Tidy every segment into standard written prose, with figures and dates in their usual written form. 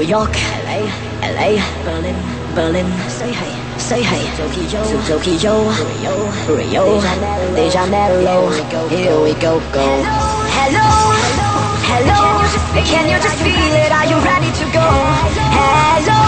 York, LA, Berlin, say hey, Tokyo, Rio, De Janeiro, here we go. Hello, can you just feel it? Are you ready to go? Hello,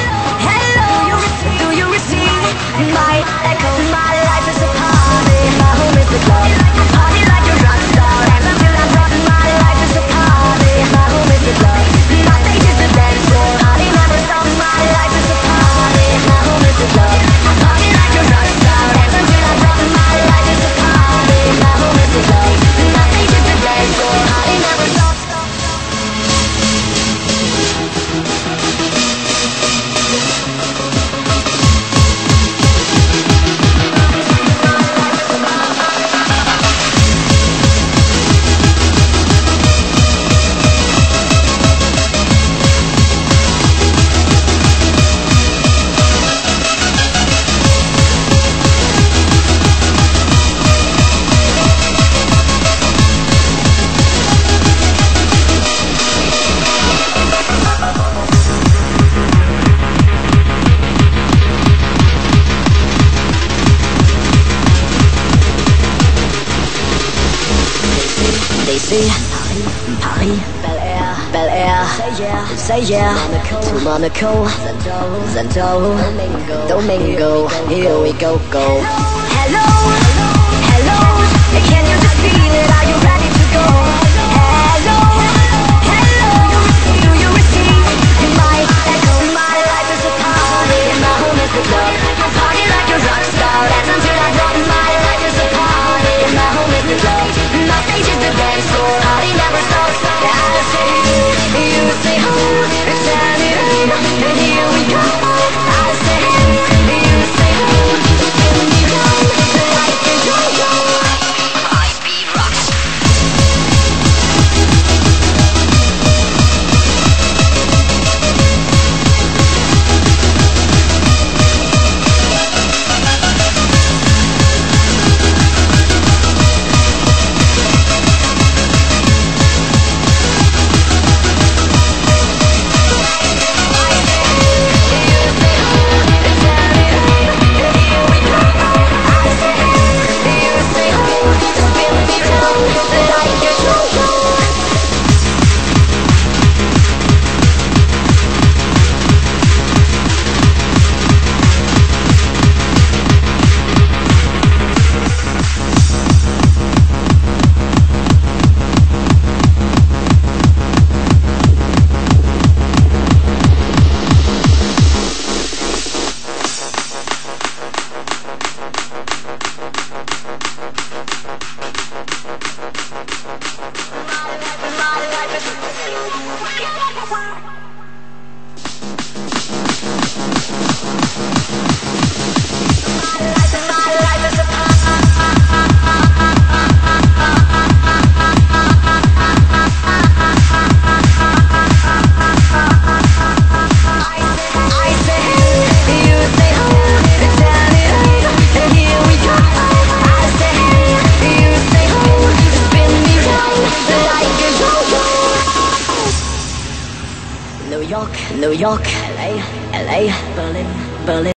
do you receive my echo? My life is a party, my home is the club. Party like a rock star, dance until I'm rotten. My life is a party, my home is the club. My stage is the dance floor, party never stops. My life is a party, my home is the club. Party like a rock star, dance until I'm rotten. My life is a party, my home is the club. My stage is the dance floor, party never stops. They see Paris, Bel Air, say yeah, to Monaco, Santo, Domingo, here we go. Hello, can you just feel it? Are you ready to go? Hello, do you receive my echo? My life is a party, my home is the club. Party like a rock star, dance until I'm rotten. My life is a party, my home is the club. My stage is the dance floor, party never stops. I say you say who, turn it on, and here we go. I say you say who, spin me round like a yo-yo. High speed rocks. New York, LA, Berlin.